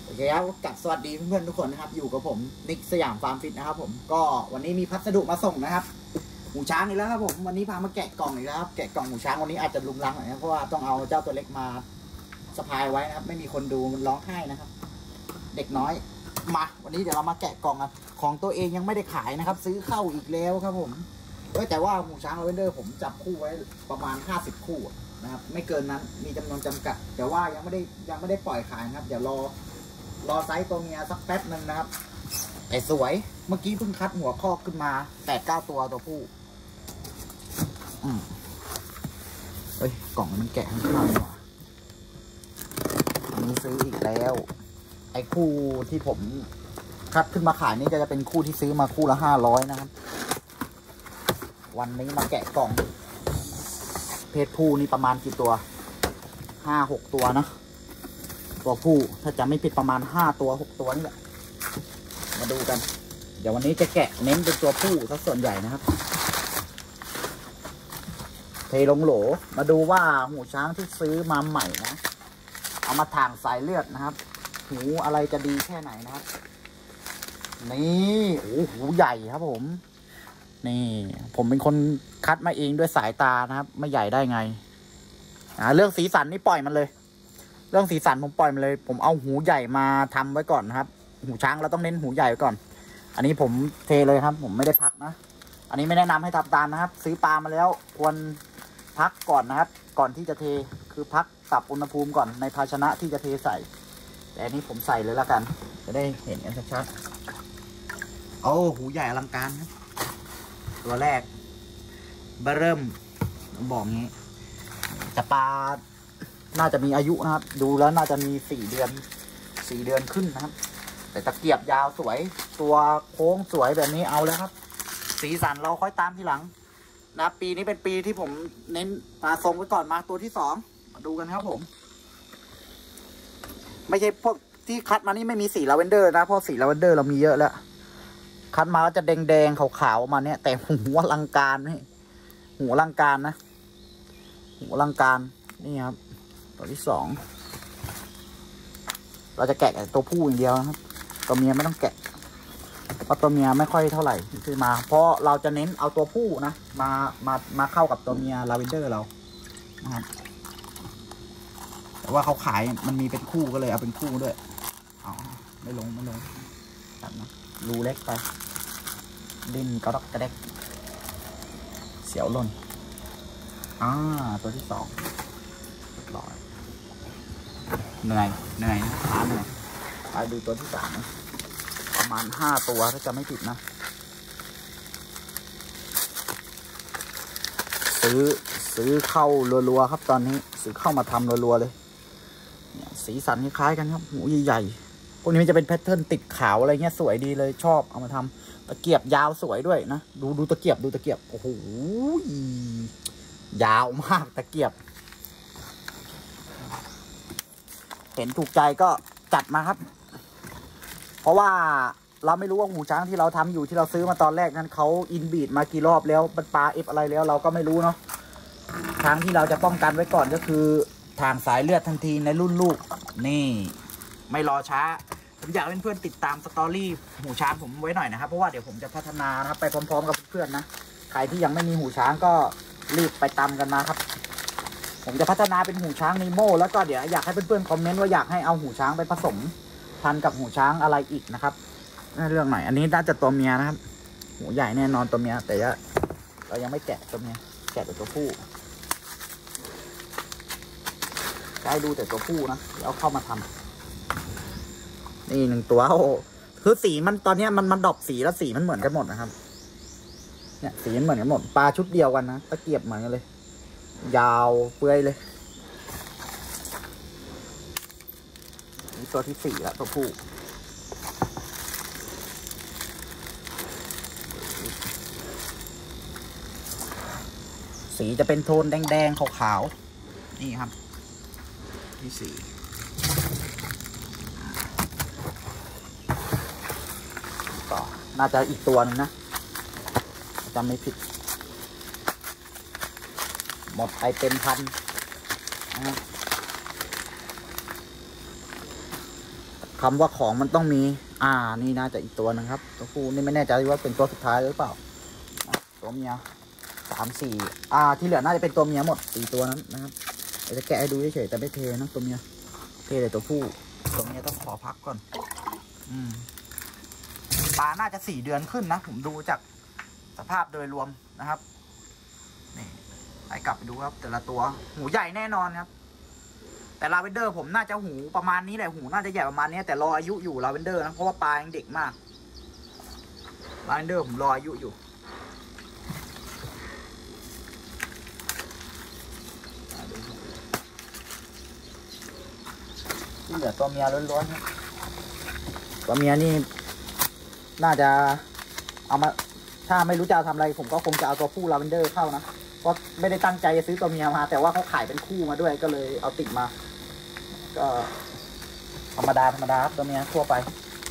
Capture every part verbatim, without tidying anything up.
โอเคครับกับสวัสดีเพื่อนๆทุกคนนะครับอยู่กับผมนิกสยามฟาร์มฟิตนะครับผมก็วันนี้มีพัสดุมาส่งนะครับหมูช้างอีกแล้วครับผมวันนี้พามาแกะกล่องอีกแล้วครับแกะกล่องหมูช้างวันนี้อาจจะลุงลังหน่อยนะเพราะว่าต้องเอาเจ้าตัวเล็กมาสะพายไว้นะครับไม่มีคนดูมันร้องไห้นะครับเด็กน้อยมาวันนี้เดี๋ยวเรามาแกะกล่องครับของตัวเองยังไม่ได้ขายนะครับซื้อเข้าอีกแล้วครับผมแต่ว่าหมูช้างลาเวนเดอร์ผมจับคู่ไว้ประมาณห้าสิบคู่นะครับไม่เกินนั้นมีจำนวนจำกัดแต่ว่ายังไม่ได้ยังไม่ได้ปล่อยขายนะครับเดี๋ยวรอรอไซส์ตัวเมียสักแป๊บหนึ่งนะครับแต่สวยเมื่อกี้เพิ่งคัดหัวข้อขึ้นมาแปดเก้าตัวตัวผู้อืมเฮ้ยกล่องมันแกะข้างข้างหน่อยอันนี้ซื้ออีกแล้วไอ้คู่ที่ผมคัดขึ้นมาขายนี่ก็จะเป็นคู่ที่ซื้อมาคู่ละห้าร้อยนะครับวันนี้มาแกะกล่องเพศผู้นี่ประมาณกี่ตัวห้าหกตัวนะตัวผู้ถ้าจะไม่ผิดประมาณห้าตัวหกตัวนี่แหละมาดูกันเดี๋ยววันนี้จะแกะเน้นเป็นตัวผู้ซะส่วนใหญ่นะครับเทลงโหลมาดูว่าหูช้างที่ซื้อมาใหม่นะเอามาถ่างสายเลือดนะครับหูอะไรจะดีแค่ไหนนะครับนี่โอ้หูใหญ่ครับผมนี่ผมเป็นคนคัดมาเองด้วยสายตานะครับไม่ใหญ่ได้ไงอ่าเรื่องสีสันนี่ปล่อยมันเลยเรื่องสีสันผมปล่อยมันเลยผมเอาหูใหญ่มาทำไว้ก่อนนะครับหูช้างเราต้องเน้นหูใหญ่ไว้ก่อนอันนี้ผมเทเลยครับผมไม่ได้พักนะอันนี้ไม่แนะนำให้ทำตามนะครับซื้อปลามาแล้วควรพักก่อนนะครับก่อนที่จะเทคือพักปรับอุณหภูมิก่อนในภาชนะที่จะเทใส่แต่อันนี้ผมใส่เลยแล้วกันจะได้เห็นกันชัดๆโอ้หูใหญ่อลังการครับตัวแรกเบอร์เริ่มบอกงี้แต่ปลาน่าจะมีอายุนะครับดูแล้วน่าจะมีสี่เดือนสี่เดือนขึ้นนะครับแต่ตะเกียบยาวสวยตัวโค้งสวยแบบนี้เอาแล้วครับสีสันเราค่อยตามทีหลังนะปีนี้เป็นปีที่ผมเน้นปลาทรงไว้ก่อนมาตัวที่สองมาดูกันครับผมไม่ใช่พวกที่คัดมานี่ไม่มีสีลาเวนเดอร์นะเพราะสีลาเวนเดอร์เรามีเยอะแล้วคัดมาก็จะแดงๆขาวๆมาเนี่ยแต่หัวลังการนี่หัวลังการนะหัวลังการนี่ครับตัวที่สองเราจะแกะตัวผู้อย่างเดียวนะครับตัวเมียไม่ต้องแกะเพราะตัวเมียไม่ค่อยเท่าไหร่ที่มาเพราะเราจะเน้นเอาตัวผู้นะมามามาเข้ากับตัวเมียลาเวนเดอร์เรานะครับแต่ว่าเขาขายมันมีเป็นคู่ก็เลยเอาเป็นคู่ด้วยอ๋อไม่ลงไม่ลงตัดนะรูเล็กไปดิ้นกระดกกระเดกเสียวล่นอ่าตัวที่สองลอยเหนื่อยเหนื่อยนะขาเหนื่อยไปดูตัวที่สามประมาณห้าตัวถ้าจะไม่ผิดนะซื้อซื้อเข้ารัวๆครับตอนนี้ซื้อเข้ามาทำรัวๆเลยเนี่ยสีสันคล้ายๆกันครับหูใหญ่ๆพวกนี้มันจะเป็นแพทเทิร์นติดขาวอะไรเงี้ยสวยดีเลยชอบเอามาทำตะเกียบยาวสวยด้วยนะดูดูตะเกียบดูตะเกียบโอ้โหยาวมากตะเกียบเห็นถูกใจก็จัดมาครับเพราะว่าเราไม่รู้ว่าหูช้างที่เราทำอยู่ที่เราซื้อมาตอนแรกนั้นเขาอินบีดมากี่รอบแล้วมันปลาเอฟอะไรแล้วเราก็ไม่รู้เนาะทางที่เราจะป้องกันไว้ก่อนก็คือทางสายเลือดทันทีในรุ่นลูกนี่ไม่รอช้าผมอยากให้เพื่อนๆติดตามสตอรี่หูช้างผมไว้หน่อยนะครับเพราะว่าเดี๋ยวผมจะพัฒนานะครับไปพร้อมๆกับเพื่อนๆนะใครที่ยังไม่มีหูช้างก็รีบไปตามกันมาครับผมจะพัฒนาเป็นหูช้างนีโม่แล้วก็เดี๋ยวอยากให้เพื่อนๆคอมเมนต์ว่าอยากให้เอาหูช้างไปผสมพันกับหูช้างอะไรอีกนะครับเรื่องไหนอันนี้น่าจะตัวเมียนะครับหูใหญ่แน่นอนตัวเมียแต่เรายังไม่แกะตัวเมียแกะแต่ตัวผู้ได้ดูแต่ตัวผู้นะเดี๋ยวเอาเข้ามาทำนี่หนึ่งตัวโอ้คือสีมันตอนนี้มันมันดอกสีแล้วสีมันเหมือนกันหมดนะครับเนี่ยสีมันเหมือนกันหมดปลาชุดเดียวกันนะตะเกียบเหมือนกันเลยยาวเปื่อยเลยนี่ตัวที่สี่แล้วตัวผู้สีจะเป็นโทนแดงๆขาวๆนี่ครับที่สี่ต่อน่าจะอีกตัวนึงนะจำไม่ผิดหมดไปเต็มพันนะ กคำว่าของมันต้องมีอ่านี่น่าจะอีกตัวนึงครับตัวผู้นี่ไม่แน่ใจว่าเป็นตัวสุดท้ายหรือเปล่าตัวเมียสามสี่อ่าที่เหลือน่าจะเป็นตัวเมียหมดสี่ตัวนั้นนะครับเดี๋ยวจะแกะให้ดูเฉยๆแต่ไม่เทนะตัวเมียเทเลยตัวผู้ตัวเมียต้องขอพักก่อนอืมปลาน่าจะสี่เดือนขึ้นนะผมดูจากสภาพโดยรวมนะครับนี่ไปกลับไปดูครับแต่ละตัวหูใหญ่แน่นอนครับแต่ลาเวนเดอร์ผมน่าจะหูประมาณนี้แหละหูน่าจะใหญ่ประมาณนี้แต่รออายุอยู่ลาเวนเดอร์นะเพราะว่าปลายังเด็กมากลาเวนเดอร์ผมรออายุอยู่ที่เหลือตัวเมียล้วนๆครับตัวเมียนี่น่าจะเอามาถ้าไม่รู้จะทำอะไรผมก็คงจะเอาตัวผู้ลาเวนเดอร์เข้านะเพราะไม่ได้ตั้งใจจะซื้อตัวเมียมาแต่ว่าเขาขายเป็นคู่มาด้วยก็เลยเอาติดมาก็ธรรมดาธรรมดาครับตัวเมียทั่วไป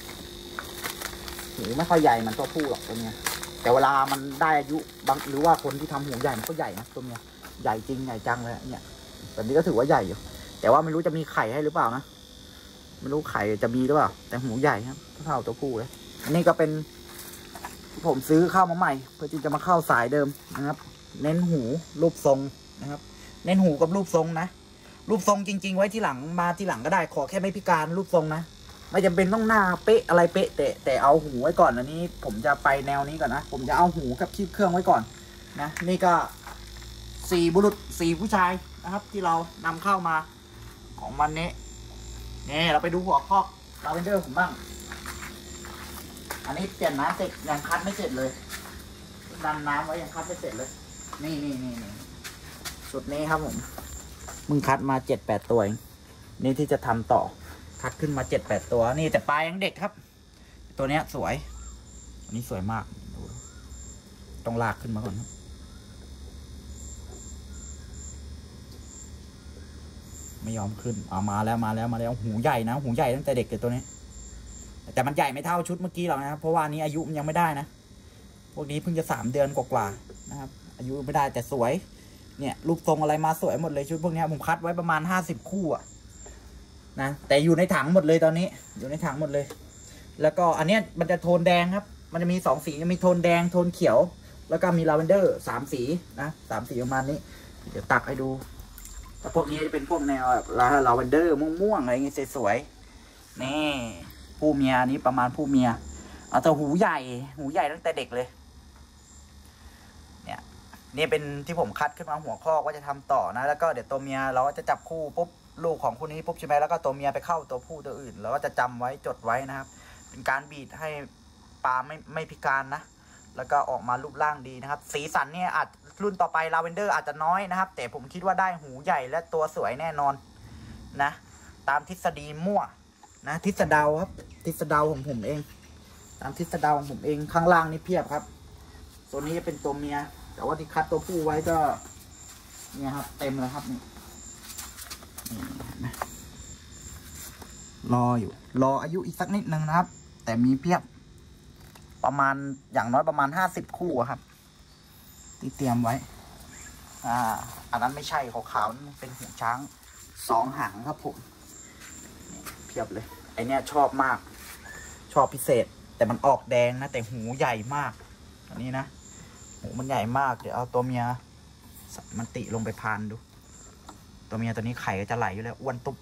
หูไม่ค่อยใหญ่เหมือนตัวผู้หรอกตัวเมียแต่เวลามันได้อายุบางหรือว่าคนที่ทำหูใหญ่มันก็ใหญ่นะตัวเมียใหญ่จริงใหญ่จังเลยเนี่ยแบบนี้ก็ถือว่าใหญ่อยู่แต่ว่าไม่รู้จะมีไข่ให้หรือเปล่านะไม่รู้ไข่จะมีหรือเปล่าแต่หูใหญ่ครับเท่าตัวผู้เลยอันนี้ก็เป็นผมซื้อเข้ามาใหม่เพื่อที่จะมาเข้าสายเดิมนะครับ เน้นหูรูปทรงนะครับเน้นหูกับรูปทรงนะรูปทรงจริงๆไว้ที่หลังมาที่หลังก็ได้ขอแค่ไม่พิการรูปทรงนะไม่จำเป็นต้องหน้าเป๊ะอะไรเป๊ะแต่แต่เอาหูไว้ก่อนอันนี้ผมจะไปแนวนี้ก่อนนะผมจะเอาหูกับคีบเครื่องไว้ก่อนนะนี่ก็สี่บุรุษสี่ผู้ชายนะครับที่เรานำเข้ามาของวันนี้นี่เราไปดูหัวคอกลาเวนเดอร์ผมบ้างอันนี้เปลี่ยนน้ำเสร็จยังคัดไม่เสร็จเลยดันน้ำไว้ยังคัดไม่เสร็จเลยนี่นี่นี่นี่ชุดนี้ครับผมมึงคัดมาเจ็ดแปดตัวเองนี่ที่จะทำต่อคัดขึ้นมาเจ็ดแปดตัวนี่แต่ปลายยังเด็กครับตัวเนี้ยสวยอันนี้สวยมากดูต้องลากขึ้นมาก่อนครับไม่ยอมขึ้นเอามาแล้วมาแล้วมาแล้วหูใหญ่นะหูใหญ่ตั้งแต่เด็กเลยตัวนี้แต่มันใหญ่ไม่เท่าชุดเมื่อกี้หรอกนะครับเพราะว่านี้อายุมันยังไม่ได้นะพวกนี้เพิ่งจะสามเดือนกว่าๆนะครับอายุไม่ได้แต่สวยเนี่ยรูปทรงอะไรมาสวยหมดเลยชุดพวกนี้ผมคัดไว้ประมาณห้าสิบคู่อะนะแต่อยู่ในถังหมดเลยตอนนี้อยู่ในถังหมดเลยแล้วก็อันนี้มันจะโทนแดงครับมันจะมีสองสีจะมีโทนแดงโทนเขียวแล้วก็มีลาเวนเดอร์สามสีนะสามสีประมาณนี้เดี๋ยวตักให้ดูแต่พวกนี้จะเป็นพวกแนวแบบลาเวนเดอร์ม่วงๆอะไรอย่างเงี้ยสวยๆนี่ผู้เมียนี้ประมาณผู้เมียเอาแต่หูใหญ่หูใหญ่ตั้งแต่เด็กเลยเนี่ยนี่เป็นที่ผมคัดขึ้นมาหัวข้อว่าจะทำต่อนะแล้วก็เดี๋ยวตัวเมียเราก็จะจับคู่ปุ๊บลูกของคู่นี้ปุ๊บใช่ไหมแล้วก็ตัวเมียไปเข้าตัวผู้ตัวอื่นเราก็จะจำไว้จดไว้นะครับเป็นการบีดให้ปลาไม่ไม่พิการนะแล้วก็ออกมารูปร่างดีนะครับสีสันเนี่ยอาจรุ่นต่อไปลาเวนเดอร์อาจจะน้อยนะครับแต่ผมคิดว่าได้หูใหญ่และตัวสวยแน่นอนนะตามทฤษฎีมั่วนะทฤษฎาครับทฤษฎาของผมเองตามทฤษฎาของผมเองข้างล่างนี่เพียบครับตัวนี้จะเป็นตัวเมียแต่ว่าที่คัดตัวผู้ไว้ก็เนี่ยครับเต็มเลยครับนี่รออยู่รออายุอีกสักนิดนึงนะครับแต่มีเพียบประมาณอย่างน้อยประมาณห้าสิบคู่ครับที่เตรียมไว้อ่าอันนั้นไม่ใช่ขาวๆนั่นเป็นหูช้างสองหางครับผมเพียบเลยไอเนี้ยชอบมากชอบพิเศษแต่มันออกแดงนะแต่หูใหญ่มากอันนี้นะหูมันใหญ่มากเดี๋ยวเอาตัวเมียมันติลงไปพานดูตัวเมียตัวนี้ไข่ก็จะไหลอยู่แล้วอ้วนตุ๊บ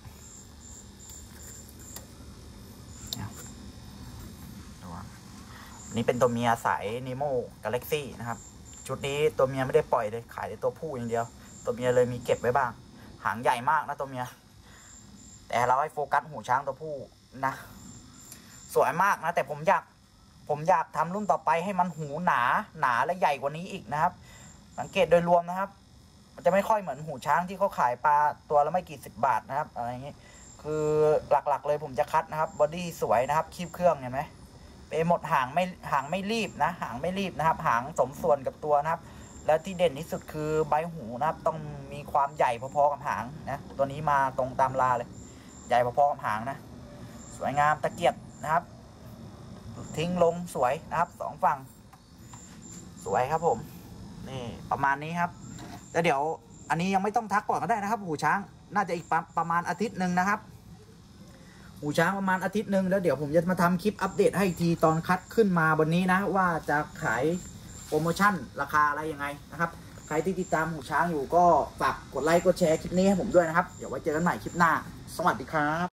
นี่เป็นตัวเมียสายนีโมกาแล็กซี่นะครับชุดนี้ตัวเมียไม่ได้ปล่อยเลยขายแต่ตัวผู้อย่างเดียวตัวเมียเลยมีเก็บไว้บ้างหางใหญ่มากนะตัวเมียแต่เราให้โฟกัสหูช้างตัวผู้นะสวยมากนะแต่ผมอยากผมอยากทำรุ่นต่อไปให้มันหูหนาหนาและใหญ่กว่านี้อีกนะครับสังเกตโดยรวมนะครับมันจะไม่ค่อยเหมือนหูช้างที่เขาขายปลาตัวละไม่กี่สิบบาทนะครับอะไรอย่างนี้คือหลักๆเลยผมจะคัดนะครับบอดี้สวยนะครับคีบเครื่องเห็นไหมเปหมดหางไม่หางไม่รีบนะหางไม่รีบนะครับหางสมส่วนกับตัวนะครับแล้วที่เด่นที่สุดคือใบหูนะครับต้องมีความใหญ่พอๆกับหางนะตัวนี้มาตรงตามลาเลยใหญ่พอๆกับหางนะสวยงามตะเกียบนะครับทิ้งลงสวยนะครับสองฝั่งสวยครับผมนี่ประมาณนี้ครับแล้วเดี๋ยวอันนี้ยังไม่ต้องทักก่อนก็ได้นะครับหูช้างน่าจะอีกประมาณอาทิตย์หนึ่งนะครับหูช้างประมาณอาทิตย์หนึ่งแล้วเดี๋ยวผมจะมาทำคลิปอัปเดตให้ทีตอนคัดขึ้นมาวันนี้นะว่าจะขายโปรโมชั่นราคาอะไรยังไงนะครับใครที่ติดตามหูช้างอยู่ก็ฝากกดไลค์กดแชร์คลิปนี้ให้ผมด้วยนะครับเดี๋ยวไว้เจอกันใหม่คลิปหน้าสวัสดีครับ